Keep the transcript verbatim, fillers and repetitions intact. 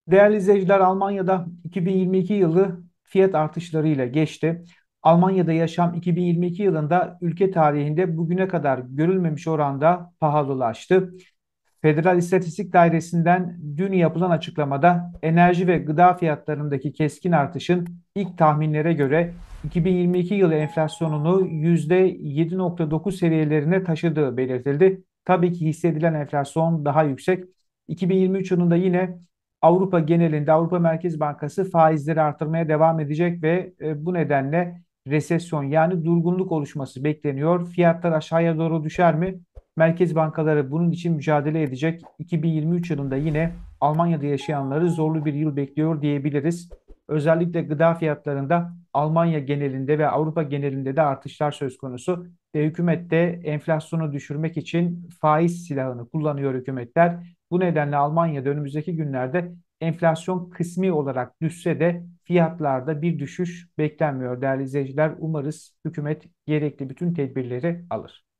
Değerli izleyiciler, Almanya'da iki bin yirmi iki yılı fiyat artışlarıyla geçti. Almanya'da yaşam iki bin yirmi iki yılında ülke tarihinde bugüne kadar görülmemiş oranda pahalılaştı. Federal İstatistik Dairesi'nden dün yapılan açıklamada enerji ve gıda fiyatlarındaki keskin artışın ilk tahminlere göre iki bin yirmi iki yılı enflasyonunu yüzde yedi nokta dokuz seviyelerine taşıdığı belirtildi. Tabii ki hissedilen enflasyon daha yüksek. iki bin yirmi üç yılında yine Avrupa genelinde Avrupa Merkez Bankası faizleri artırmaya devam edecek ve e, bu nedenle resesyon yani durgunluk oluşması bekleniyor. Fiyatlar aşağıya doğru düşer mi? Merkez bankaları bunun için mücadele edecek. iki bin yirmi üç yılında yine Almanya'da yaşayanları zorlu bir yıl bekliyor diyebiliriz. Özellikle gıda fiyatlarında Almanya genelinde ve Avrupa genelinde de artışlar söz konusu. Ve hükümet de enflasyonu düşürmek için faiz silahını kullanıyor hükümetler. Bu nedenle Almanya'da önümüzdeki günlerde enflasyon kısmi olarak düşse de fiyatlarda bir düşüş beklenmiyor değerli izleyiciler. Umarız hükümet gerekli bütün tedbirleri alır.